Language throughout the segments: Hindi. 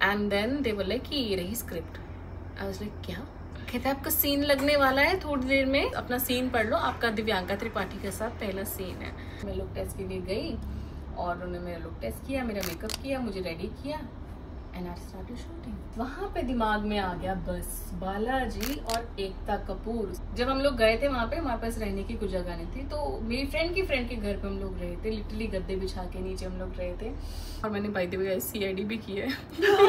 एंड देन दे बोले कि ये रही स्क्रिप्ट। आई वाज लाइक क्या? कहते हैं आपका सीन लगने वाला है थोड़ी देर में, अपना सीन पढ़ लो, आपका दिव्यांका त्रिपाठी के साथ पहला सीन है। मैं लुक टेस्ट के लिए गई और उन्होंने मेरा लुक टेस्ट किया, मेरा मेकअप किया, मुझे रेडी किया एंड आई स्टार्टेड शूटिंग। वहाँ पे दिमाग में आ गया बस बालाजी और एकता कपूर। जब हम लोग गए थे वहाँ पे, हमारे पास रहने की कुछ जगह नहीं थी, तो मेरी फ्रेंड के घर पे हम लोग रहे थे, लिटरली गद्दे बिछा के नीचे हम लोग रहे थे। और मैंने बाय द वे CID भी की है।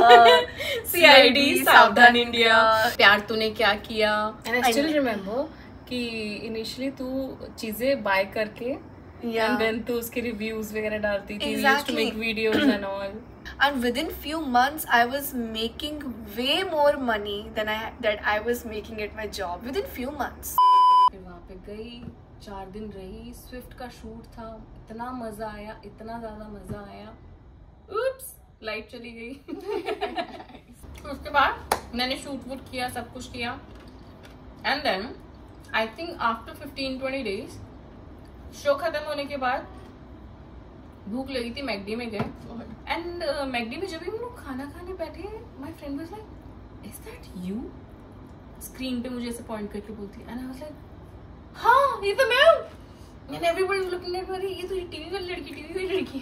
CID सावधान इंडिया, प्यार तूने क्या किया। एंड आई स्टिल रिमेम्बर कि इनिशियली तू चीजें बाय करके एंड देन तू उसके रिव्यूज वगैरह डालती थी, used to make videos and all. And within few months, I was making way more money than I was making at my job. Within few months. फिर वहाँ पे गई, 4 दिन रही, स्विफ्ट का शूट था, इतना मजा आया, इतना ज्यादा मजा आया। उप्स, लाइट चली गई। तो उसके बाद मैंने शूट वूट किया, सब कुछ किया and then I think after 15-20 days show खत्म होने के बाद भूख लगी थी, मैकडी में गए एंड मैकडी में जब भी हम लोग खाना खाने बैठे, my friend was like is that you? Screen पे मुझे ऐसे पॉइंट करके बोलती एंड आई वाज लाइक हाँ ये तो मैं हूँ। And everybody was looking at me, ये तो टीवी वाली लड़की।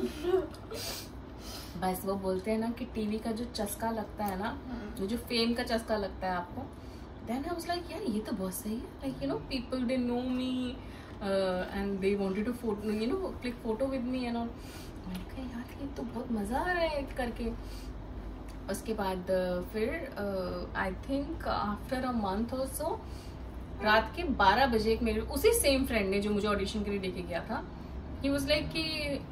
बस वो बोलते हैं ना कि टीवी का जो चस्का लगता है ना, जो फेम का चस्का लगता है आपको, देन आई वाज लाइक यार ये तो बहुत सही है, like you know people they know me and they wanted to click photo with me and all। मैंने कहा यार ये तो बहुत मज़ा आ रहा है करके। उसके बाद फिर I think after a month or so रात के 12 बजे एक मेरे उसी सेम फ्रेंड ने जो मुझे ऑडिशन के लिए लेके गया था, ही वाज लाइक कि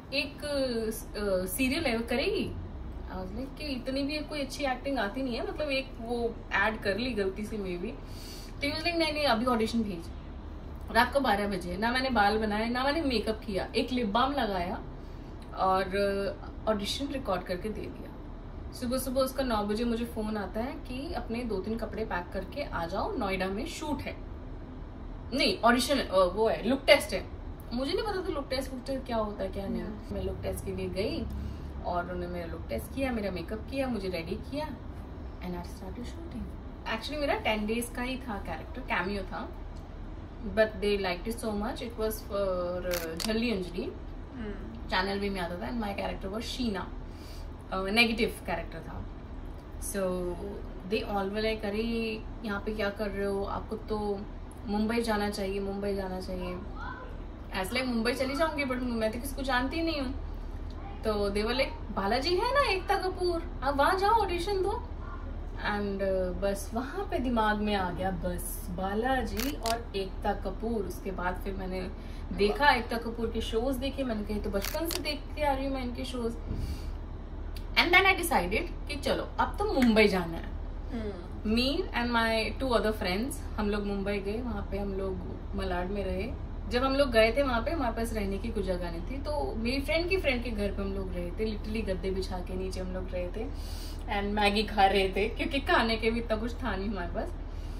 एक सीरियल है करेगी। आई वाज लाइक कि इतनी भी कोई अच्छी एक्टिंग आती नहीं है, मतलब एक वो ऐड कर ली गलती से मे बी। तो ही वाज लाइक नहीं अभी ऑडिशन भेज। रात को 12 बजे, ना मैंने बाल बनाए ना मैंने मेकअप किया, एक लिप बाम लगाया और ऑडिशन रिकॉर्ड करके दे दिया। सुबह उसका 9 बजे मुझे फोन आता है कि अपने 2-3 कपड़े पैक करके आ जाओ, नोएडा में शूट है, नहीं ऑडिशन वो है, लुक टेस्ट है। मुझे नहीं पता था लुक टेस्ट क्या होता है क्या नहीं। मैं लुक टेस्ट के लिए गई और उन्होंने मेरा लुक टेस्ट किया, मेरा मेकअप किया, मुझे रेडी किया and I started shooting. Actually मेरा 10 डेज का ही था कैरेक्टर, कैमियो था, but they liked it so much. It was for Jhalli Anjali channel भी में आता था and my character was Sheena, negative character था। So they all were like अरे यहाँ पे क्या कर रहे हो, आपको तो मुंबई जाना चाहिए, मुंबई जाना चाहिए। ऐसे लाइक मुंबई चली जाऊंगी बट मैं तो किसी को जानती नहीं हूँ। तो they were like बालाजी है ना एकता कपूर, आप वहाँ जाओ ऑडिशन दो। एंड बस वहाँ पे दिमाग में आ गया बस बालाजी और एकता कपूर। उसके बाद फिर मैंने देखा एकता कपूर के शोज देखे, मैंने कही तो बचपन से देखते आ रही हूँ मैं इनके shows. And then I decided कि चलो अब तो मुंबई जाना है। Me and my 2 other friends, हम लोग मुंबई गए, वहाँ पे हम लोग मलाड में रहे। जब हम लोग गए थे वहाँ पे, हमारे पास रहने की कुछ जगह नहीं थी, तो मेरी फ्रेंड के घर पे हम लोग रहे थे, लिटरली गद्दे बिछा के नीचे हम लोग रहे थे एंड मैगी खा रहे थे क्योंकि खाने के भी इतना कुछ था नहीं हमारे पास।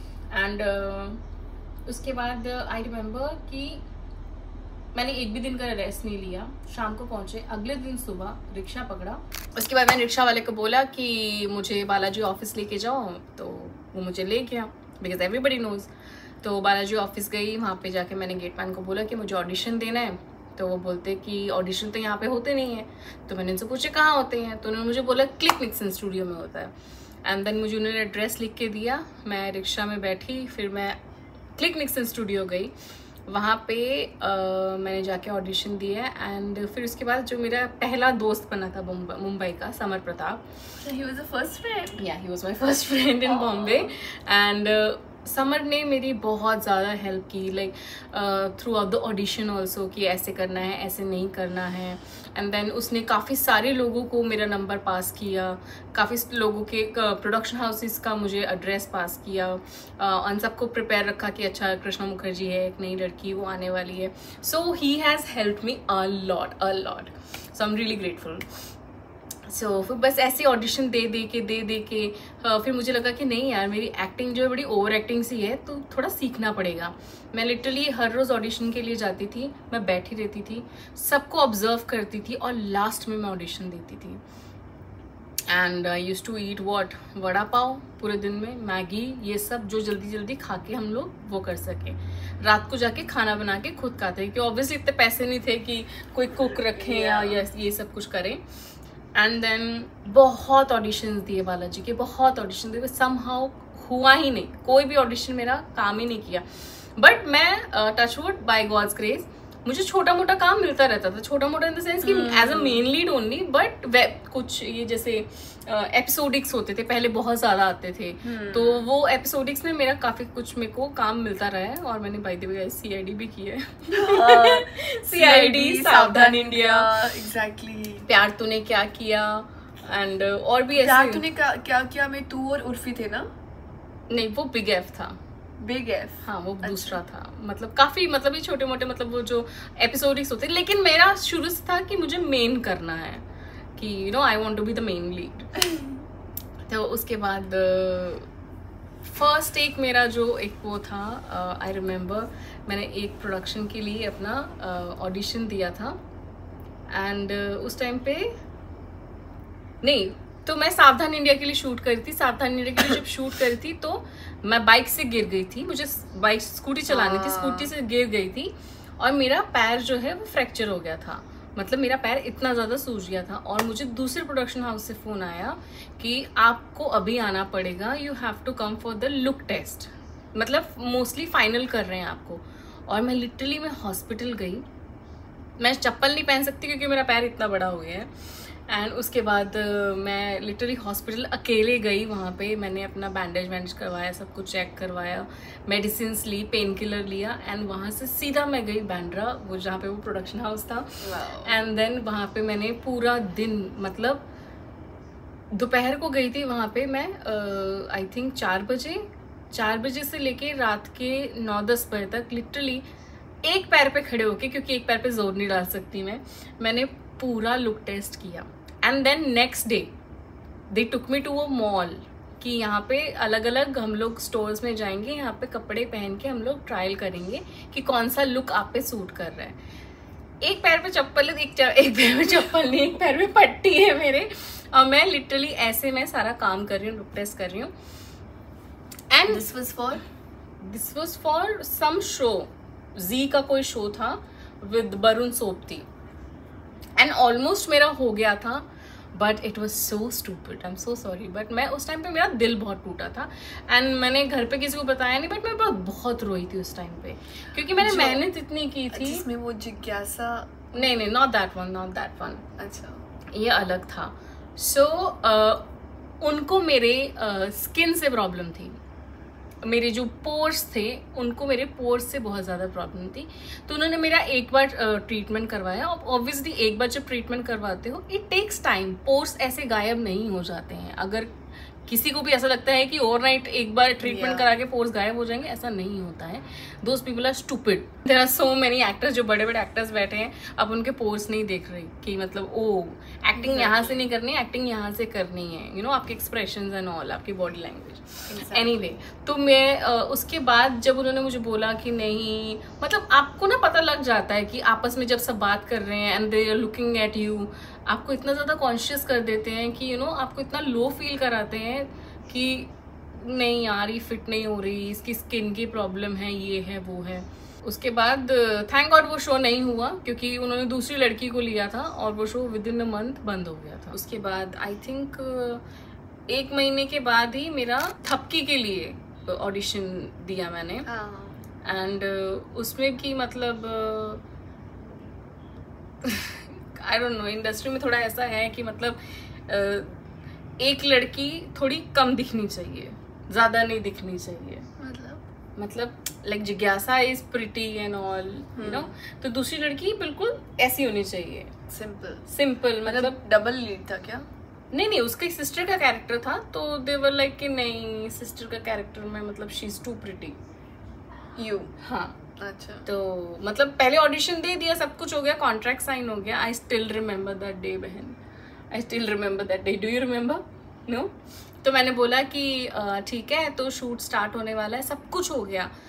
एंड उसके बाद आई रिमेम्बर कि मैंने एक भी दिन का रेस्ट नहीं लिया। शाम को पहुंचे, अगले दिन सुबह रिक्शा पकड़ा। उसके बाद मैंने रिक्शा वाले को बोला कि मुझे बालाजी ऑफिस लेके जाओ, तो वो मुझे ले गया बिकॉज एवरीबडी नोज। तो बालाजी ऑफिस गई, वहाँ पे जाके मैंने गेटमैन को बोला कि मुझे ऑडिशन देना है। तो वो बोलते कि ऑडिशन तो यहाँ पे होते नहीं है। तो मैंने उनसे पूछा कहाँ होते हैं, तो उन्होंने मुझे बोला क्लिक निक्सन स्टूडियो में होता है। एंड देन मुझे उन्होंने एड्रेस लिख के दिया, मैं रिक्शा में बैठी, फिर मैं क्लिक निक्सन स्टूडियो गई। वहाँ पे मैंने जाके ऑडिशन दिया एंड फिर उसके बाद जो मेरा पहला दोस्त बना था मुंबई का, Samar Pratap, he was the first friend. Yeah, he was my first friend in Bombay and Samar ने मेरी बहुत ज़्यादा हेल्प की, like throughout the audition also, कि ऐसे करना है ऐसे नहीं करना है। एंड देन उसने काफ़ी सारे लोगों को मेरा नंबर पास किया, काफ़ी लोगों के प्रोडक्शन हाउसेस का मुझे एड्रेस पास किया, उन सबको प्रिपेयर रखा कि अच्छा कृष्णा मुखर्जी है, एक नई लड़की वो आने वाली है। So he has help me a lot so I am really grateful. So फिर बस ऐसे ऑडिशन दे दे के फिर मुझे लगा कि नहीं यार, मेरी एक्टिंग जो है बड़ी ओवर एक्टिंग सी है, तो थोड़ा सीखना पड़ेगा। मैं लिटरली हर रोज़ ऑडिशन के लिए जाती थी, मैं बैठी रहती थी, सबको ऑब्जर्व करती थी और लास्ट में मैं ऑडिशन देती थी। And I use to eat what, vada pav पूरे दिन में, मैगी, ये सब जो जल्दी जल्दी खा के हम लोग वो कर सके। रात को जाके खाना बना के खुद खाते हैं, क्योंकि ऑब्वियसली इतने पैसे नहीं थे कि कोई कुक रखें या ये सब कुछ करें। एंड देन बहुत ऑडिशंस दिए बालाजी के, बहुत ऑडिशन दिए, समहाउ हुआ ही नहीं, कोई भी ऑडिशन मेरा काम ही नहीं किया। बट मैं टचवुड बाय गॉड्स ग्रेस मुझे छोटा मोटा काम मिलता रहता था, छोटा मोटा इन द सेंस कि as a main lead only, but कुछ ये जैसे एपिसोडिक्स होते थे पहले, बहुत ज्यादा आते थे, तो वो एपिसोडिक्स में मेरा काफी कुछ मेरे को काम मिलता रहा है। और मैंने बाय द वे CID भी की है, CID सावधान इंडिया, एग्जैक्टली, प्यार तूने क्या किया, एंड और भी ऐसे। प्यार तूने क्या किया में तू और उर्फी थे ना? नहीं, वो बिग एफ था। बिग एफ, हाँ वो दूसरा था। मतलब काफी, मतलब ये छोटे मोटे, मतलब वो जो एपिसोडिक्स होते, लेकिन मेरा शुरू से था कि मुझे मेन करना है, कि you know I want to be the main lead. तो उसके बाद फर्स्ट एक मेरा जो एक वो था, आई रिमेम्बर मैंने एक प्रोडक्शन के लिए अपना ऑडिशन दिया था, एंड उस टाइम पे नहीं, तो मैं सावधान इंडिया के लिए शूट करी थी। सावधान इंडिया के लिए जब शूट करी थी तो मैं बाइक से गिर गई थी, मुझे बाइक स्कूटी चलानी थी, स्कूटी से गिर गई थी और मेरा पैर जो है वो फ्रैक्चर हो गया था। मतलब मेरा पैर इतना ज़्यादा सूज गया था और मुझे दूसरे प्रोडक्शन हाउस से फ़ोन आया कि आपको अभी आना पड़ेगा, you have to come for the look test, मतलब मोस्टली फाइनल कर रहे हैं आपको। और मैं लिटरली मैं हॉस्पिटल गई, मैं चप्पल नहीं पहन सकती क्योंकि मेरा पैर इतना बड़ा हो गया है। एंड उसके बाद मैं लिटरली हॉस्पिटल अकेले गई, वहाँ पे मैंने अपना बैंडेज करवाया, सब कुछ चेक करवाया, मेडिसिन ली, पेन किलर लिया, एंड वहाँ से सीधा मैं गई बांद्रा, वो जहाँ पे वो प्रोडक्शन हाउस था। एंड देन वहाँ पे मैंने पूरा दिन, मतलब दोपहर को गई थी वहाँ पे मैं, आई थिंक 4 बजे से लेके रात के 9-10 बजे तक लिटरली एक पैर पे खड़े होके, क्योंकि एक पैर पे जोर नहीं डाल सकती मैंने पूरा लुक टेस्ट किया। And then next day they took me to a mall कि यहाँ पे अलग अलग हम लोग स्टोर्स में जाएंगे, यहाँ पे कपड़े पहन के हम लोग ट्रायल करेंगे कि कौन सा लुक आप पे सूट कर रहा है। एक पैर पे चप्पल है, एक पैर में चप्पल नहीं, एक पैर में पट्टी है मेरे, और मैं लिटरली ऐसे मैं सारा काम कर रही हूँ, लुक टेस्ट कर रही हूँ। And this was for some show, Zee का कोई शो था with Varun Sobti, and almost मेरा हो गया था, but it was so stupid, I am so sorry, but मैं उस टाइम पे मेरा दिल बहुत टूटा था। एंड मैंने घर पे किसी को बताया नहीं, बट मैं बहुत रोई थी उस टाइम पे, क्योंकि मैंने मेहनत इतनी की थी। जिसमें वो जिज्ञासा, नहीं, नॉट दैट वन। अच्छा, ये अलग था। सो उनको मेरे स्किन से प्रॉब्लम थी, मेरे जो पोर्स थे उनको मेरे पोर्स से बहुत ज़्यादा प्रॉब्लम थी, तो उन्होंने मेरा एक बार ट्रीटमेंट करवाया। ऑब्वियसली एक बार जब ट्रीटमेंट करवाते हो इट टेक्स टाइम, पोर्स ऐसे गायब नहीं हो जाते हैं। अगर किसी को भी ऐसा लगता है कि ओवरनाइट एक बार ट्रीटमेंट करा के पोर्स गायब हो जाएंगे, ऐसा नहीं होता है। Those people are stupid. There are so many actors, जो बड़े बड़े एक्टर्स बैठे हैं, अब उनके पोर्स नहीं देख रहे कि मतलब ओ एक्टिंग यहाँ से नहीं करनी, एक्टिंग यहाँ से करनी है, यू नो आपके एक्सप्रेशंस एंड ऑल, आपकी बॉडी लैंग्वेज। एनीवे, तो मैं उसके बाद जब उन्होंने मुझे बोला कि नहीं, मतलब आपको ना पता लग जाता है कि आपस में जब सब बात कर रहे हैं and they are looking at you, आपको इतना ज़्यादा कॉन्शियस कर देते हैं कि यू नो आपको इतना लो फील कराते हैं कि नहीं यार ये फिट नहीं हो रही, इसकी स्किन की प्रॉब्लम है, ये है वो है। उसके बाद थैंक गॉड वो शो नहीं हुआ, क्योंकि उन्होंने दूसरी लड़की को लिया था और वो show within a month बंद हो गया था। उसके बाद आई थिंक 1 महीने के बाद ही मेरा थपकी के लिए ऑडिशन दिया मैंने, एंड उसमें भी मतलब आई डोंट नो, इंडस्ट्री में थोड़ा ऐसा है कि मतलब एक लड़की थोड़ी कम दिखनी चाहिए, ज़्यादा नहीं दिखनी चाहिए। मतलब लाइक जिज्ञासा is pretty and all, you know, तो दूसरी लड़की बिल्कुल ऐसी होनी चाहिए, सिंपल। मतलब डबल लीड था क्या? नहीं, उसका सिस्टर का कैरेक्टर था, तो दे वर लाइक कि नहीं, सिस्टर का कैरेक्टर में मतलब she is too pretty you. हाँ, अच्छा, तो मतलब पहले ऑडिशन दे दिया, सब कुछ हो गया, कॉन्ट्रैक्ट साइन हो गया। I still remember that day बहन, I still remember that day. Do you remember? No? तो मैंने बोला कि ठीक है, तो शूट स्टार्ट होने वाला है, सब कुछ हो गया,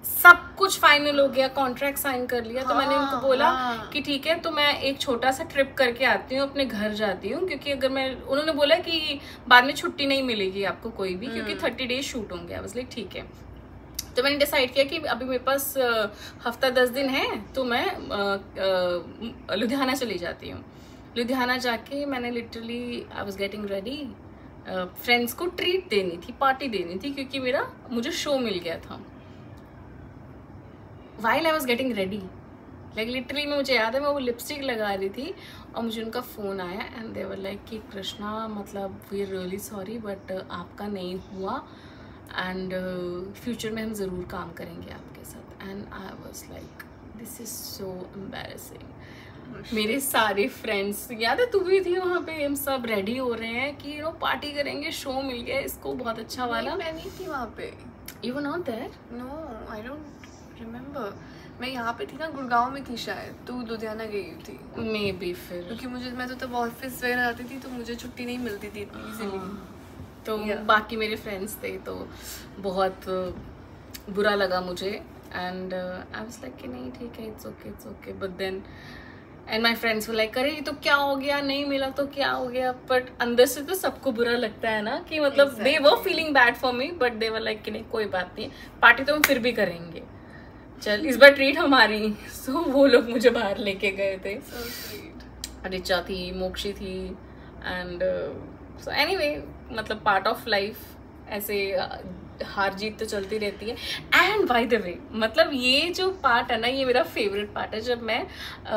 सब कुछ फाइनल हो गया, कॉन्ट्रैक्ट साइन कर लिया, तो मैंने उनको बोला कि ठीक है, तो मैं एक छोटा सा ट्रिप करके आती हूँ, अपने घर जाती हूँ, क्योंकि अगर मैं, उन्होंने बोला कि बाद में छुट्टी नहीं मिलेगी आपको कोई भी, क्योंकि 30 डेज शूट होंगे। आई वाज लाइक ठीक है। तो मैंने डिसाइड किया कि अभी मेरे पास हफ्ता 10 दिन है, तो मैं लुधियाना चली जाती हूँ। लुधियाना जाके मैंने literally I was getting ready, friends को ट्रीट देनी थी, पार्टी देनी थी, क्योंकि मुझे शो मिल गया था। While I was getting ready, like literally मुझे याद है मैं वो लिपस्टिक लगा रही थी और मुझे उनका फ़ोन आया एंड दे वर लाइक कि कृष्णा, मतलब we are really sorry but आपका नहीं हुआ एंड फ्यूचर में हम ज़रूर काम करेंगे आपके साथ। And I was like this is so embarrassing. मेरे सारे फ्रेंड्स, याद है तू भी थी वहाँ पे, हम सब रेडी हो रहे हैं कि पार्टी करेंगे, शो मिल गया इसको बहुत अच्छा वाला। मैं नहीं थी वहाँ पे। You were not there? No, I don't remember. मैं यहाँ पे थी ना, गुड़गांव में थी शायद, तू लुधियाना गई थी। मे बी फिर, क्योंकि मैं तो तब ऑफिस वगैरह जाती थी, तो मुझे छुट्टी नहीं मिलती थी इतनी इजीली। तो बाकी मेरे फ्रेंड्स थे, तो बहुत बुरा लगा मुझे एंड आई वाज लाइक कि नहीं ठीक है, it's okay. But then and my friends were like, अरे तो क्या हो गया, नहीं मिला तो क्या हो गया। बट अंदर से तो सबको बुरा लगता है ना, कि मतलब they were feeling bad for me, but they were like कि नहीं कोई बात नहीं, पार्टी तो हम फिर भी करेंगे, चल इस बार ट्रीट हमारी। सो वो लोग मुझे बाहर लेके गए थे। रिचा थी, मोक्षी थी एंड सो एनीवे, मतलब पार्ट ऑफ लाइफ, ऐसे हार जीत तो चलती रहती है। एंड बाय द वे, मतलब ये जो पार्ट है ना, ये मेरा फेवरेट पार्ट है। जब मैं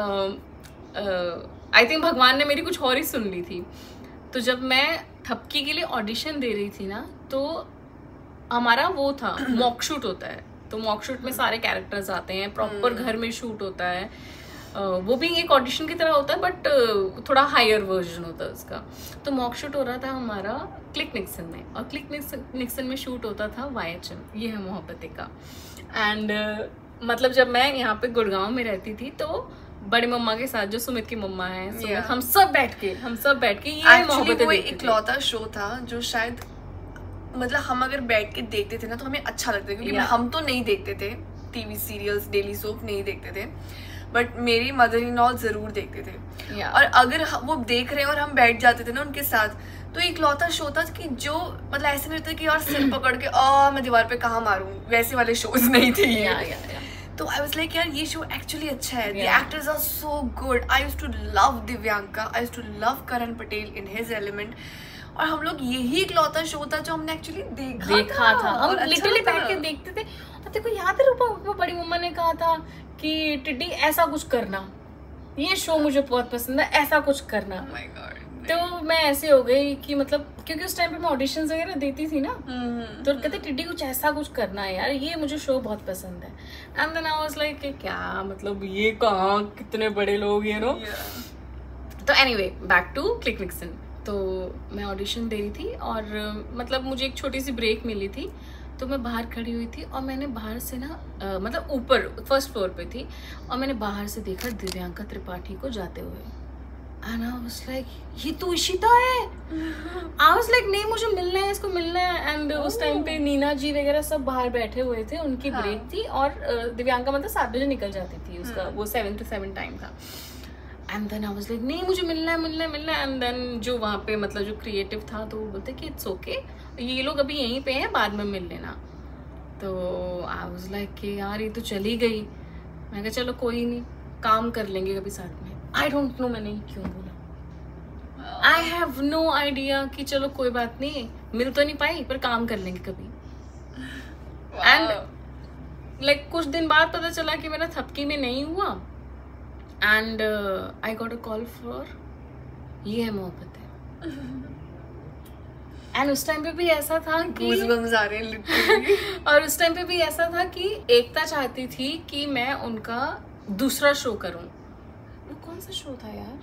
आई थिंक भगवान ने मेरी कुछ और ही सुन ली थी। तो जब मैं थपकी के लिए ऑडिशन दे रही थी ना, तो हमारा वो था मॉक शूट होता है, तो मॉक शूट में सारे कैरेक्टर्स आते हैं, प्रॉपर घर में शूट होता है। वो भी एक ऑडिशन की तरह होता है, बट थोड़ा हायर वर्जन होता है उसका। तो मॉक शूट हो रहा था हमारा क्लिक निक्सन में, और क्लिक निक्सन में शूट होता था YHM, ये है मोहब्बतें का। एंड मतलब जब मैं यहाँ पे गुड़गांव में रहती थी, तो बड़ी मम्मा के साथ, जो सुमित की मम्मा है, हम सब बैठ के ये मोहब्बतें वो इकलौता शो था जो शायद, मतलब हम अगर बैठ के देखते थे ना, तो हमें अच्छा लगता है, क्योंकि हम तो नहीं देखते थे टीवी सीरियल्स, डेली सोप नहीं देखते थे, बट मेरी मदर इन लॉ जरूर देखते थे। और अगर वो देख रहे हैं और हम बैठ जाते थे ना उनके साथ, तो इकलौता शो था कि जो, मतलब ऐसे नहीं होता कि यार सिर पकड़ के मैं दीवार पे कहाँ मारूं, वैसे वाले शोज नहीं थे। तो आई वाज लाइक यार ये शो एक्चुअली अच्छा है, the actors are so good. I used to love Divyanka, I used to love Karan Patel in his element. और हम लोग यही इकलौता शो था जो हमने एक्चुअली देखा था। हम लिटरली बैठ के देखते थे। और तेरे को याद है रूपा, बड़ी मम्मा ने कहा था कि टिड्डी ऐसा कुछ करना, ये शो मुझे बहुत पसंद है, ऐसा कुछ करना। oh my God, तो मैं ऐसे हो गई कि मतलब, क्योंकि उस टाइम पे मैं ऑडिशंस वगैरह देती थी ना, तो कहते टिड्डी कुछ ऐसा कुछ करना है यार, ये मुझे शो बहुत पसंद है। And then I was like क्या मतलब, ये कहाँ कितने बड़े लोग, यू नो। तो anyway, back to click Nixon. तो मैं ऑडिशन दे रही थी, और मतलब मुझे एक छोटी सी ब्रेक मिली थी, तो मैं बाहर खड़ी हुई थी, और मैंने बाहर से ना मतलब ऊपर फर्स्ट फ्लोर पे थी, और मैंने बाहर से देखा दिव्यांका त्रिपाठी को जाते हुए। And I was like, ये तो इशिता है। I was like, नहीं मुझे मिलना है, इसको मिलना है। एंड उस टाइम पे नीना जी वगैरह सब बाहर बैठे हुए थे, उनकी ब्रेक थी, और दिव्यांका मतलब 7 बजे निकल जाती थी, उसका वो 7 to 7 टाइम था। And then I was like, नहीं मुझे मिलना है। एंड देन जो वहाँ पे मतलब जो क्रिएटिव था, तो वो बोलते कि इट्स ओके, ये लोग अभी यहीं पे हैं, बाद में मिल लेना। तो आई वाज लाइक कि यार ये तो चली गई। मैं कहा चलो कोई नहीं, काम कर लेंगे कभी साथ में। आई डोंट नो मैंने क्यों बोला, आई हैव नो आइडिया कि चलो कोई बात नहीं, मिल तो नहीं पाई पर काम कर लेंगे कभी। एंड लाइक कुछ दिन बाद पता चला कि मेरा थपकी में नहीं हुआ, and I got a call for Yeh Hai Mohabbatein. And उस टाइम पे भी ऐसा था कि Goosebumps आ रहे हैं literally। और उस टाइम पे भी ऐसा था कि एकता चाहती थी कि मैं उनका दूसरा शो करूं। वो कौन सा शो था यार?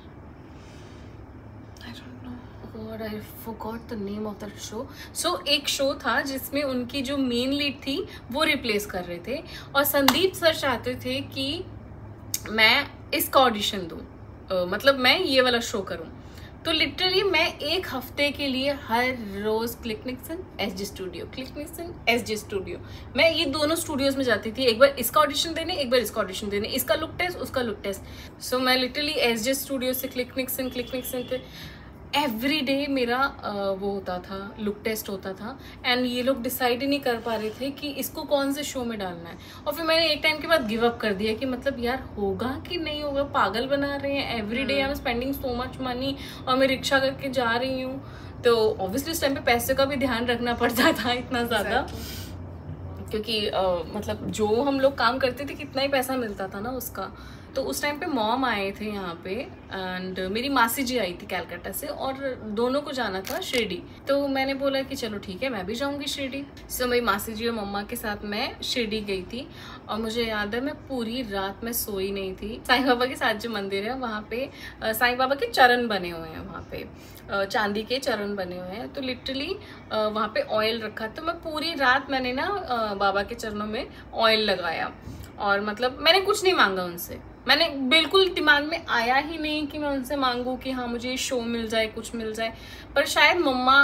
I don't know. God, I forgot the name of that show. So एक शो था जिसमें उनकी जो मेन लीड थी वो रिप्लेस कर रहे थे, और संदीप सर चाहते थे कि मैं इसका ऑडिशन दूं, मतलब मैं ये वाला शो करूं। तो लिटरली मैं एक हफ्ते के लिए हर रोज click Nixon SJ studio, click Nixon SJ studio, मैं ये दोनों स्टूडियोज में जाती थी, एक बार इसका ऑडिशन देने, एक बार इसका ऑडिशन देने, इसका लुक टेस्ट, उसका लुक टेस्ट। सो मैं लिटरली एसजे स्टूडियो से क्लिकनिक्सन थे, एवरी डे मेरा वो होता था, लुक टेस्ट होता था। एंड ये लोग डिसाइड ही नहीं कर पा रहे थे कि इसको कौन से शो में डालना है। और फिर मैंने एक टाइम के बाद गिव अप कर दिया कि मतलब यार होगा कि नहीं होगा, पागल बना रहे हैं, every day I am spending so much money, और मैं रिक्शा करके जा रही हूँ, तो ऑब्वियसली उस टाइम पे पैसे का भी ध्यान रखना पड़ता था इतना ज़्यादा, क्योंकि मतलब जो हम लोग काम करते थे कितना ही पैसा मिलता था ना उसका। तो उस टाइम पे मॉम आए थे यहाँ पे, एंड मेरी मासी जी आई थी कैलकाटा से, और दोनों को जाना था शिरडी। तो मैंने बोला कि चलो ठीक है, मैं भी जाऊँगी शिरडी। सो मेरी मासी जी और मम्मा के साथ मैं शिरडी गई थी, और मुझे याद है मैं पूरी रात में सोई नहीं थी। साईं बाबा के साथ जो मंदिर है वहाँ पे साईं बाबा के चरण बने हुए हैं, वहाँ पे चांदी के चरण बने हुए हैं। तो लिटरली वहाँ पे ऑयल रखा, तो मैं पूरी रात मैंने ना बाबा के चरणों में ऑयल लगाया, और मतलब मैंने कुछ नहीं मांगा उनसे, मैंने बिल्कुल दिमाग में आया ही नहीं कि मैं उनसे मांगू कि हाँ मुझे शो मिल जाए, कुछ मिल जाए। पर शायद मम्मा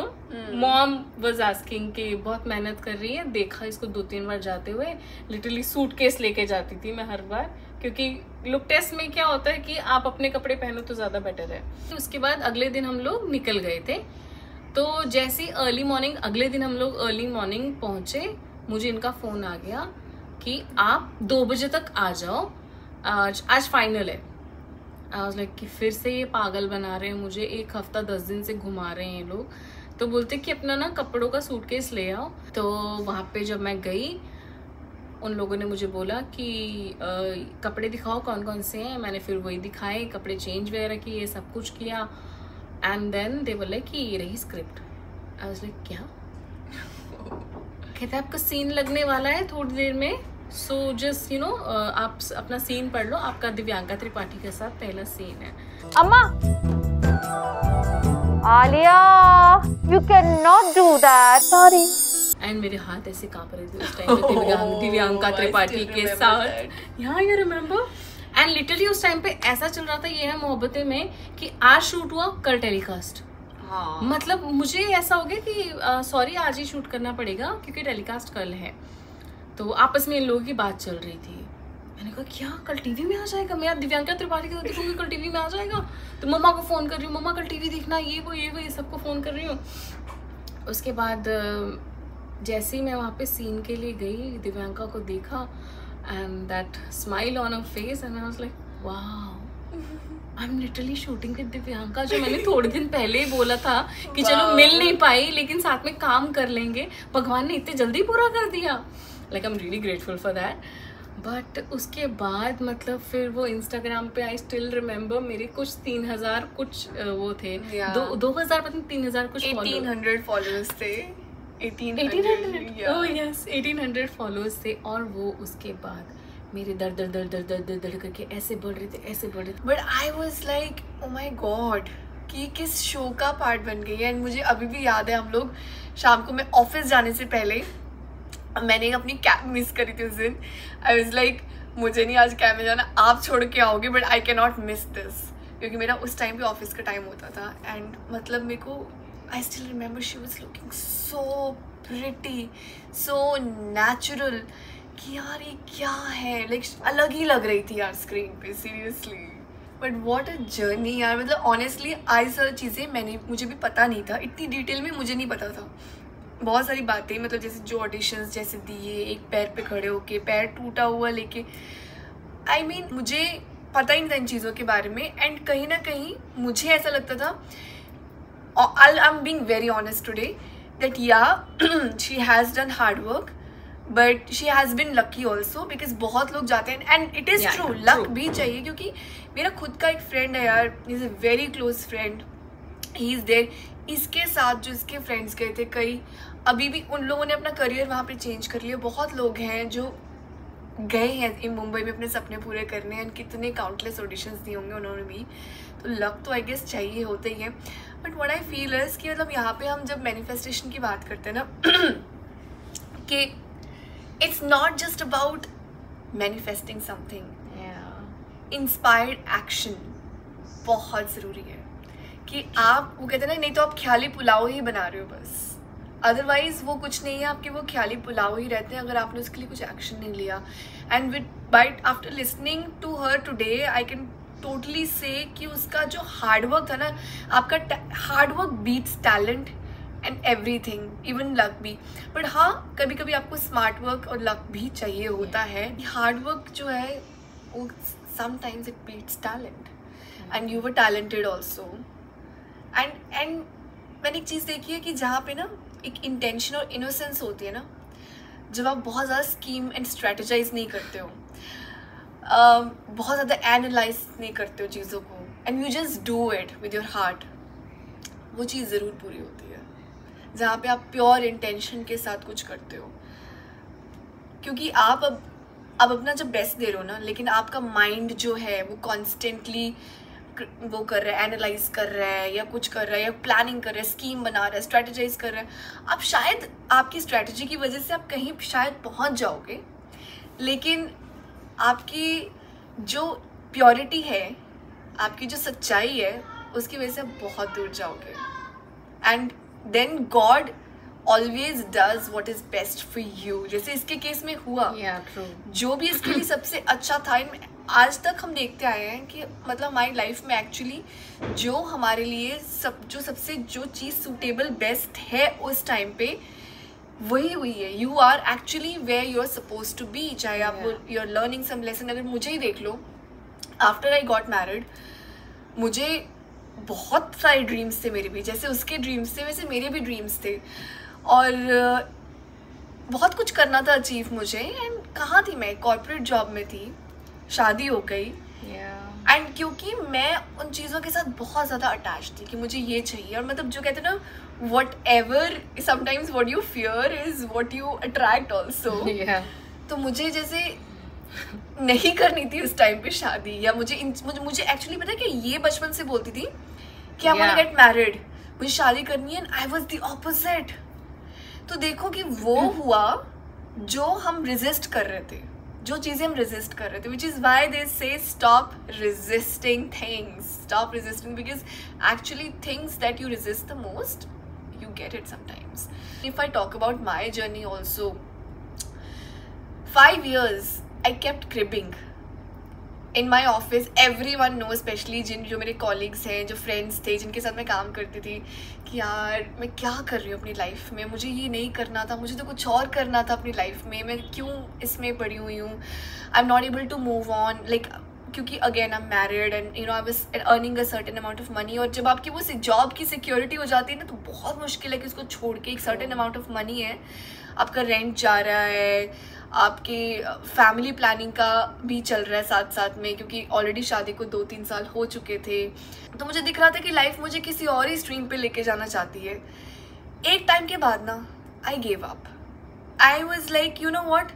मॉम वाज आस्किंग कि बहुत मेहनत कर रही है, देखा इसको 2-3 बार जाते हुए, लिटरली सूटकेस लेके जाती थी मैं हर बार, क्योंकि लुक टेस्ट में क्या होता है कि आप अपने कपड़े पहनो तो ज़्यादा बेटर है। उसके बाद अगले दिन हम लोग निकल गए थे। तो जैसे अर्ली मॉर्निंग, अगले दिन हम लोग अर्ली मॉर्निंग पहुँचे, मुझे इनका फ़ोन आ गया कि आप 2 बजे तक आ जाओ, आज फाइनल है। आई वाज लाइक कि फिर से ये पागल बना रहे हैं मुझे, 1 हफ्ता 10 दिन से घुमा रहे हैं ये लोग। तो बोलते कि अपना ना कपड़ों का सूटकेस ले आओ। तो वहाँ पे जब मैं गई, उन लोगों ने मुझे बोला कि कपड़े दिखाओ कौन कौन से हैं। मैंने फिर वही दिखाए, कपड़े चेंज वगैरह किए, सब कुछ किया। एंड देन दे बोले कि ये रही स्क्रिप्ट। आई वाज लाइक क्या? कहते आपका सीन लगने वाला है थोड़ी देर में, सो जस्ट आप अपना सीन पढ़ लो, आपका दिव्यांका त्रिपाठी के साथ पहला सीन है। अम्मा, Aaliya, you cannot do that. Sorry. And मेरे हाथ ऐसे कांप रहे थे उस टाइम पे दिव्यांका त्रिपाठी के साथ। यहाँ यू रिमेम्बर? एंड लिटरली उस टाइम पे ऐसा चल रहा था ये है मोहब्बतें में कि आज शूट हुआ, कल टेलीकास्ट। हाँ। मतलब मुझे ऐसा हो गया कि सॉरी आज ही शूट करना पड़ेगा क्योंकि टेलीकास्ट कल है। तो आपस में इन लोगों की बात चल रही थी। मैंने कहा क्या कल टीवी में आ जाएगा? मैं दिव्यांका त्रिपाठी को देखूंगी, कल टीवी में आ जाएगा। तो मम्मा को फ़ोन कर रही हूँ, मम्मा कल टीवी देखना, ये वो सबको फ़ोन कर रही हूँ। उसके बाद जैसे ही मैं वहाँ पे सीन के लिए गई, दिव्यांका को देखा, and that smile on her face, and I was like wow, I am literally shooting with Divyanka, जो मैंने थोड़े दिन पहले ही बोला था कि चलो मिल नहीं पाई लेकिन साथ में काम कर लेंगे, भगवान ने इतने जल्दी पूरा कर दिया। Like I am really grateful for that. But उसके बाद मतलब फिर वो इंस्टाग्राम पे आई स्टिल रिमेम्बर मेरे कुछ 3000 कुछ वो थे, 2000 पता नहीं 3000 कुछ 1800 फॉलोअर्स थे। 1800 ओह यस 1800 फॉलोअर्स थे। और वो उसके बाद मेरे दर्द करके ऐसे बढ़ रहे थे। But I was like oh my god कि किस शो का पार्ट बन गई है। एंड मुझे अभी भी याद है, हम लोग शाम को, मैं ऑफिस जाने से पहले मैंने अपनी कैब मिस करी थी उस दिन। आई वाज लाइक मुझे नहीं आज कैब में जाना, आप छोड़ के आओगे, but I can not miss this, क्योंकि मेरा उस टाइम पे ऑफिस का टाइम होता था। एंड मतलब मेरे को I still remember she was looking so pretty, so natural, कि यार ये क्या है, लाइक अलग ही लग रही थी यार स्क्रीन पे, seriously. But what a journey यार, मतलब ऑनेस्टली आई सारी चीज़ें मुझे भी पता नहीं था, इतनी डिटेल में मुझे नहीं पता था। बहुत सारी बातें, मतलब जैसे जो ऑडिशंस जैसे दिए, एक पैर पे खड़े होके, पैर टूटा हुआ लेके, आई मीन मुझे पता ही नहीं था इन चीज़ों के बारे में। एंड कहीं ना कहीं मुझे ऐसा लगता था, I am being very honest today, that yeah she has done hard work, but she has been lucky also, because बहुत लोग जाते हैं, and it is true, luck भी चाहिए। क्योंकि मेरा खुद का एक फ्रेंड है यार, is a very close friend, he is there, इसके साथ जो इसके फ्रेंड्स गए थे कई, अभी भी उन लोगों ने अपना करियर वहाँ पे चेंज कर लिया। बहुत लोग हैं जो गए हैं इन मुंबई में अपने सपने पूरे करने, एंड कितने काउंटलेस ऑडिशंस दिए होंगे उन्होंने भी। तो लक तो आई गेस चाहिए, होता ही है। But what I feel is कि मतलब यहाँ पे हम जब मैनिफेस्टेशन की बात करते हैं ना कि it's not just about manifesting something, inspired action बहुत ज़रूरी है। कि आप, वो कहते हैं ना, नहीं तो आप ख्याली पुलाव ही बना रहे हो बस, अदरवाइज वो कुछ नहीं है, आपके वो ख्याली पुलाव ही रहते हैं अगर आपने उसके लिए कुछ एक्शन नहीं लिया. एंड विद बाइट after listening to her today I can totally say कि उसका जो हार्डवर्क था ना, आपका hard work beats talent and everything, even luck भी. बट हाँ, कभी कभी आपको स्मार्ट वर्क और लक भी चाहिए होता है. हार्डवर्क जो है वो sometimes it beats talent, and you were talented also. And मैंने एक चीज़ देखी है कि जहाँ पे ना एक इंटेंशन और इनोसेंस होती है ना, जब आप बहुत ज़्यादा स्कीम एंड स्ट्रेटेजाइज नहीं करते हो, बहुत ज़्यादा एनालाइज नहीं करते हो चीज़ों को, and you just do it with your heart, वो चीज़ ज़रूर पूरी होती है. जहाँ पे आप प्योर इंटेंशन के साथ कुछ करते हो, क्योंकि आप अब अपना जब बेस्ट दे रहे हो ना, लेकिन आपका माइंड जो है वो कॉन्स्टेंटली वो कर रहा है, एनालाइज कर रहा है या कुछ कर रहा है या प्लानिंग कर रहा है, स्कीम बना रहा है, स्ट्रेटेजाइज कर रहा है. आप शायद आपकी स्ट्रेटजी की वजह से आप कहीं शायद पहुंच जाओगे, लेकिन आपकी जो प्योरिटी है, आपकी जो सच्चाई है, उसकी वजह से आप बहुत दूर जाओगे. And then god always does what is best for you. जैसे इसके केस में हुआ, जो भी इसके लिए सबसे अच्छा था. आज तक हम देखते आए हैं कि मतलब हमारी लाइफ में एक्चुअली जो हमारे लिए जो चीज़ सूटेबल बेस्ट है उस टाइम पे, वही हुई है. You are actually where you are suppose to be. चाहे आप you are learning some lesson. अगर मुझे ही देख लो, आफ्टर आई गॉट मैरिड, मुझे बहुत सारे ड्रीम्स थे मेरे भी. जैसे उसके ड्रीम्स थे वैसे मेरे भी ड्रीम्स थे, और बहुत कुछ करना था अचीव मुझे. एंड कहाँ थी मैं? कॉर्पोरेट जॉब में थी, शादी हो गई. एंड क्योंकि मैं उन चीज़ों के साथ बहुत ज़्यादा अटैच थी कि मुझे ये चाहिए, और मतलब जो कहते हैं ना, whatever sometimes what you fear is what you attract also. तो मुझे जैसे नहीं करनी थी उस टाइम पे शादी, या मुझे एक्चुअली पता है कि ये बचपन से बोलती थी कि I want to get married, मुझे शादी करनी है. And I was the opposite. तो देखो कि वो हुआ जो हम रेजिस्ट कर रहे थे, जो चीज़ें हम रेजिस्ट कर रहे थे, which is why they say stop resisting things, stop resisting, because actually things that you resist the most, you get it sometimes. If I talk about my journey also, 5 years I kept cribbing in my office. Everyone knows, especially जो मेरे colleagues हैं, जो friends थे, जिनके साथ मैं काम करती थी, कि यार मैं क्या कर रही हूँ अपनी लाइफ में, मुझे ये नहीं करना था, मुझे तो कुछ और करना था अपनी लाइफ में, मैं क्यों इसमें पड़ी हुई हूँ. I am not able to move on, like क्योंकि again I am married and you know I was earning a certain amount of money. और जब आपकी वो जॉब की सिक्योरिटी हो जाती है ना, तो बहुत मुश्किल है कि उसको छोड़ के, एक सर्टेन अमाउंट ऑफ मनी है, आपका रेंट जा रहा है, आपकी फैमिली प्लानिंग का भी चल रहा है साथ साथ में, क्योंकि ऑलरेडी शादी को 2-3 साल हो चुके थे. तो मुझे दिख रहा था कि लाइफ मुझे किसी और ही स्ट्रीम पे लेके जाना चाहती है. एक टाइम के बाद ना I gave up. I was like, you know what,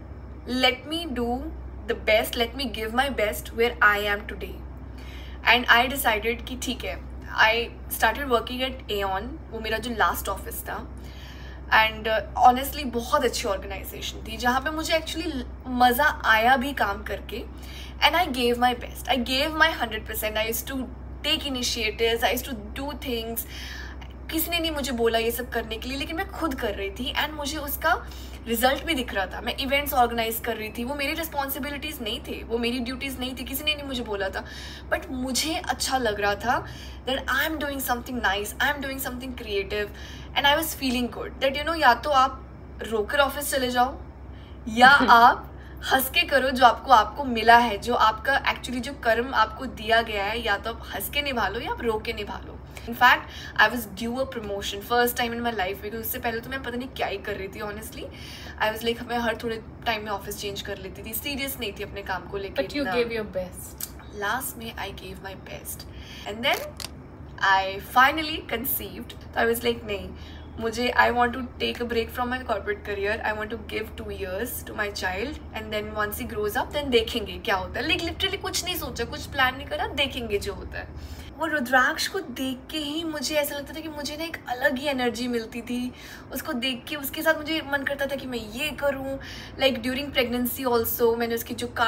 let me do the best, let me give my best where I am today. And I decided कि ठीक है, I started working at Aeon, वो मेरा जो लास्ट ऑफिस था. एंड ऑनेस्टली बहुत अच्छी ऑर्गेनाइजेशन थी, जहाँ पे मुझे एक्चुअली मज़ा आया भी काम करके. And I gave my best, I gave my 100%. I used to take initiatives, I used to do things. किसी ने नहीं मुझे बोला ये सब करने के लिए, लेकिन मैं खुद कर रही थी. एंड मुझे उसका रिजल्ट भी दिख रहा था. मैं इवेंट्स ऑर्गेनाइज कर रही थी, वो मेरी रिस्पॉन्सिबिलिटीज़ नहीं थे, वो मेरी ड्यूटीज़ नहीं थी, किसी ने नहीं मुझे बोला था, बट मुझे अच्छा लग रहा था that I am doing something nice, I am doing something creative. And I was feeling good that you know, या तो आप रोकर ऑफिस चले जाओ, या आप हंस के करो जो आपको मिला है, जो आपका एक्चुअली जो कर्म आपको दिया गया है, या तो आप हंस के निभा लो या आप रो के निभा लो. In fact I was due a promotion first time in my life, because उससे पहले तो मैं पता नहीं क्या ही कर रही थी. ऑनेस्टली आई वॉज लाइक, मैं हर थोड़े टाइम में ऑफिस चेंज कर लेती थी, सीरियस नहीं थी अपने काम को लेकर. But you give your best. Last में I give my best and then I finally conceived. तो आई वॉज लाइक, नहीं, मुझे I want to take a break from my corporate career. I want to give 2 years to my child and then once he grows up then देखेंगे क्या होता है. लाइक लिटरली कुछ नहीं सोचा, कुछ प्लान नहीं करा, देखेंगे जो होता है. वो रुद्राक्ष को देख के ही मुझे ऐसा लगता था कि मुझे ना एक अलग ही एनर्जी मिलती थी उसको देख के. उसके साथ मुझे मन करता था कि मैं ये करूँ. लाइक ड्यूरिंग प्रेगनेंसी ऑल्सो मैंने उसकी जो कार्ड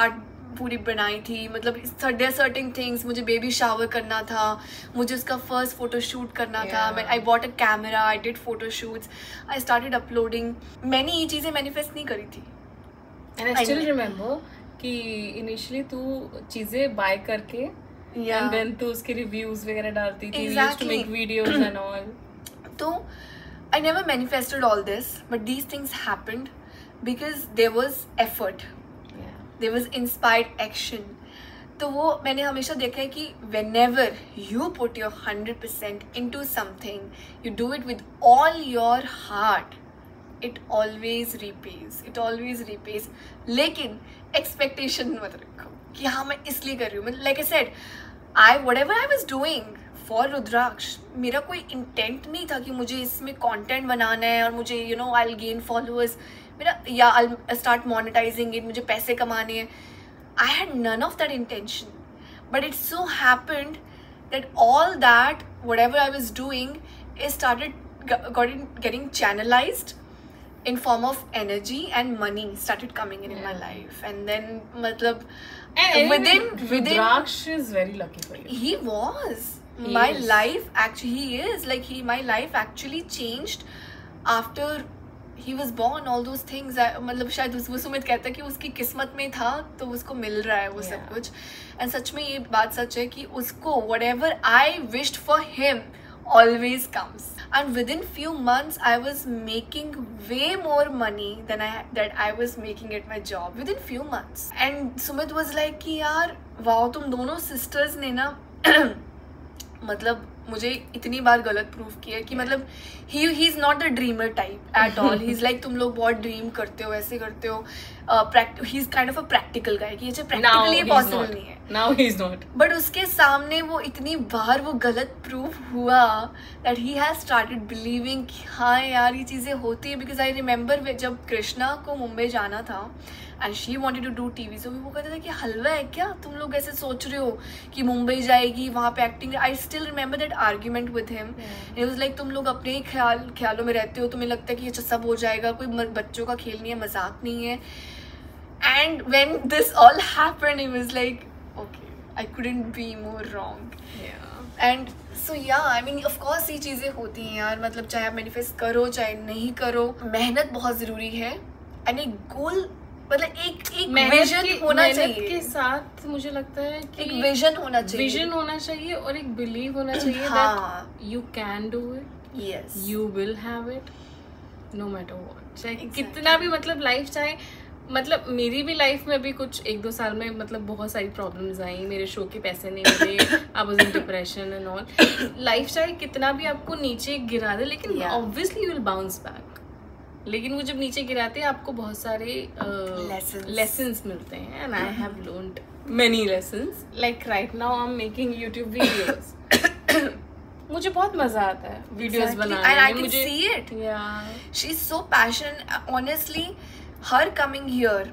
पूरी बनाई थी, मतलब सर्टेन थिंग्स, मुझे बेबी शावर करना था, मुझे उसका फर्स्ट फोटो शूट करना था, I bought a camera, I did photo shoots, I started uploading. मैंने ये चीज़ें मैनिफेस्ट नहीं करी थी. एंड आई स्टिल रिमेम्बर कि इनिशियली तू चीजें बाय करके एंड देन तू उसके रिव्यूज वगैरह डालती थी, you used to make videos and all. तो I never manifested all this, but these things happened because there was effort. There was inspired action. तो वो मैंने हमेशा देखा है कि whenever you put your 100% into something, you do it with all your heart, it always repays. It always repays. लेकिन expectation मत रखो कि हाँ मैं इसलिए कर रही हूँ. Like I said, whatever I was doing for Rudraksh, मेरा कोई इंटेंट नहीं था कि मुझे इसमें कंटेंट बनाना है और मुझे you know I will gain followers, मेरा या आई स्टार्ट मोनेटाइजिंग इट, मुझे पैसे कमाने हैं. I had none of that intention, but it so happened that all that whatever I was doing it started getting channelised in form of energy, and money started coming in my life. And then matlab within Rudraksh is very lucky for you. He was my life actually, he is like my life actually changed after he was born. All those things मतलब शायद वो सुमित कहता है कि उसकी किस्मत में था तो उसको मिल रहा है वो सब कुछ. एंड सच में ये बात सच है कि उसको whatever I wished for him always comes. And within few months I was making way more money than I was making at my job within few months. And Sumit was like कि यार वाओ तुम दोनों sisters ने ना मतलब मुझे इतनी बार गलत प्रूफ किया कि मतलब he is not the dreamer type at all. He is like तुम लोग बहुत ड्रीम करते हो, ऐसे करते हो. He is kind of a practical guy कि ये प्रैक्टिकली पॉसिबल नहीं है. Now he is not. But उसके सामने वो इतनी बार वो गलत प्रूफ हुआ that he has started believing कि हाँ यार ये चीज़ें होती है. बिकॉज आई रिमेंबर जब कृष्णा को मुंबई जाना था and she wanted to do TV, so वो कहते थे कि हलवा है क्या, तुम लोग ऐसे सोच रहे हो कि मुंबई जाएगी वहाँ पे acting. I still remember that argument with him. It was like तुम लोग अपने ही ख्यालों में रहते हो, तुम्हें लगता है कि अच्छा सब हो जाएगा, कोई बच्चों का खेल नहीं है, मजाक नहीं है. And when this all happened he was like okay I couldn't be more wrong. And so yeah I mean of course ये चीज़ें होती हैं यार, मतलब चाहे आप मैनिफेस्ट करो चाहे नहीं करो, मेहनत बहुत ज़रूरी है. एंड एक गोल मतलब एक विजन होना चाहिए के साथ. मुझे लगता है कि एक विजन होना चाहिए और एक बिलीव होना चाहिए that you can do it. Yes, you will have it no matter what. चाहे कितना भी मतलब लाइफ चाहे मतलब मेरी भी लाइफ में अभी कुछ 1-2 साल में मतलब बहुत सारी प्रॉब्लम्स आई. मेरे शो के पैसे नहीं मिले, I was in depression and all. Life चाहे कितना भी आपको नीचे गिरा दे लेकिन obviously you will bounce back. लेकिन वो जब नीचे गिराते हैं आपको बहुत सारे लेसन्स मिलते हैं. And I have learned many lessons. Like right now I am making YouTube videos. मुझे बहुत मजा आता है वीडियोस बनाने में. मुझे see it. She is so passionate. Honestly, her coming here,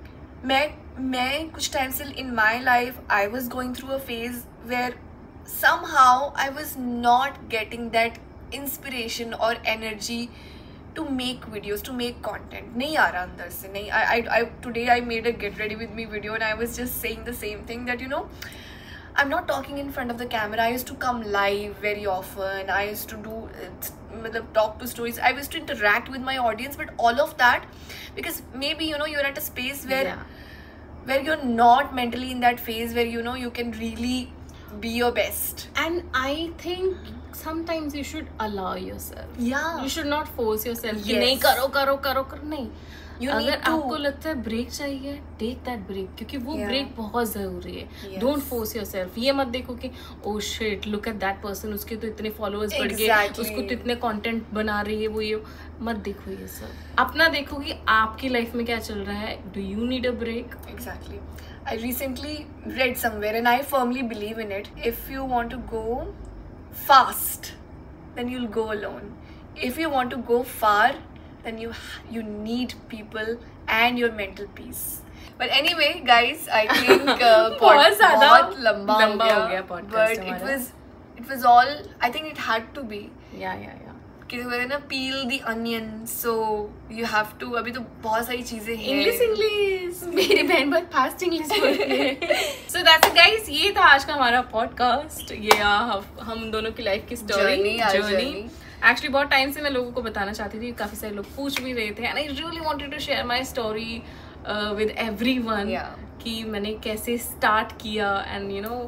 मैं कुछ टाइम से in my life I was going through a phase where somehow I was not getting that inspiration or energy to make videos, to make content. नहीं आ रहा अंदर से. नहीं. I today I made a get ready with me video and I was just saying the same thing that you know I'm not talking in front of the camera. I used to come live very often. I used to do talk to stories. I used to interact with my audience, but all of that because maybe you know you're at a space where you're not mentally in that phase where you know you can really be your best. And I think sometimes you should allow yourself. Yeah, you should not force yourself. Yes. नहीं करो नहीं. अगर आपको लगता है ब्रेक चाहिए, टेक दैट ब्रेक, क्योंकि वो ब्रेक बहुत जरूरी है. Don't force yourself. ये मत देखो कि oh shit look at that person, उसके तो इतने फॉलोअर्स बढ़ गए, उसको तो इतने कंटेंट बना रही है वो, ये मत देखो. ये सब अपना देखो कि आपकी लाइफ में क्या चल रहा है. Do you need a break? Exactly. I recently read somewhere and I firmly believe in it. If you want to go fast, then you'll go alone. If you want to go far, then you need people and your mental peace. But anyway, guys, I think बहुत लंबा हो गया podcast. But it was all. I think it had to be. Yeah. किसी को कहते हैं ना peel the onion, so you have to, अभी तो बहुत सारी चीजें हैं। इंग्लिश मेरी बहन बहुत फास्ट इंग्लिश बोलती है। सो दैट्स इट गाइस, ये था आज का हमारा पॉडकास्ट, ये हम दोनों की लाइफ की स्टोरी जर्नी। एक्चुअली बहुत टाइम से मैं लोगों को बताना चाहती थी, काफी सारे लोग पूछ भी रहे थे, and I really wanted to share my story with everyone कि मैंने कैसे स्टार्ट किया। एंड यू नो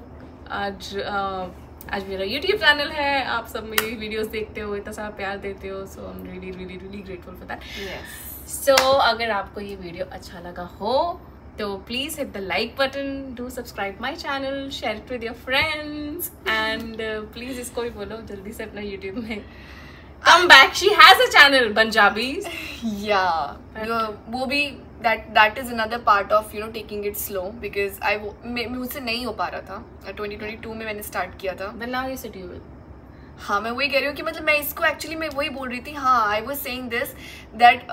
आज मेरा YouTube चैनल है, आप सब मेरी वीडियोस देखते हो, इतना सारा प्यार देते हो, so I am really really really grateful for that. So अगर आपको ये वीडियो अच्छा लगा हो तो please hit the like button, do subscribe my channel, share it with your friends, and please इसको भी बोलो जल्दी से अपना YouTube में come back, she has a channel Punjabis. वो भी that is another part of taking it slow, because मुझसे नहीं हो पा रहा था। 2022 में मैंने स्टार्ट किया था, but now you said you will. हाँ, मैं वही कह रही हूँ कि मतलब मैं इसको एक्चुअली मैं वही बोल रही थी। हाँ, I was saying this that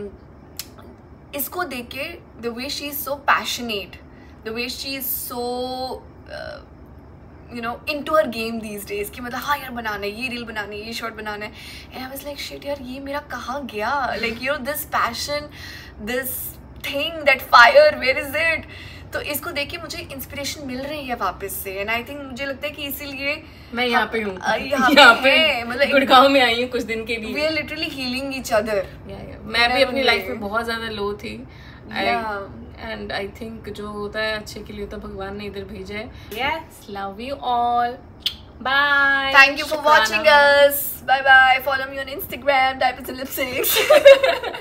इसको देख के the way she is so passionate, the way she is so into her game these days, कि मतलब हाँ यार बनाना है, ये रील बनाना है, ये शॉर्ट बनाना है, and I was like shit यार, ये मेरा कहाँ गया, like this passion, this thing, that fire, where is it? तो इसको देख के मुझे इंस्पिरेशन मिल रही है वापस से, एंड आई थिंक मुझे लगता है कि इसीलिए मैं यहाँ पे हूँ, यहाँ पे मतलब गुड़गांव में आई हूँ कुछ दिन के लिए। We are literally healing each other. मैं भी अपनी लाइफ में बहुत ज्यादा लो थी, एंड आई थिंक जो होता है अच्छे के लिए तो भगवान ने इधर भेजा है। Yes, love you all, bye, thank you for watching us, bye bye, follow me on Instagram, Diapers and Lipsticks.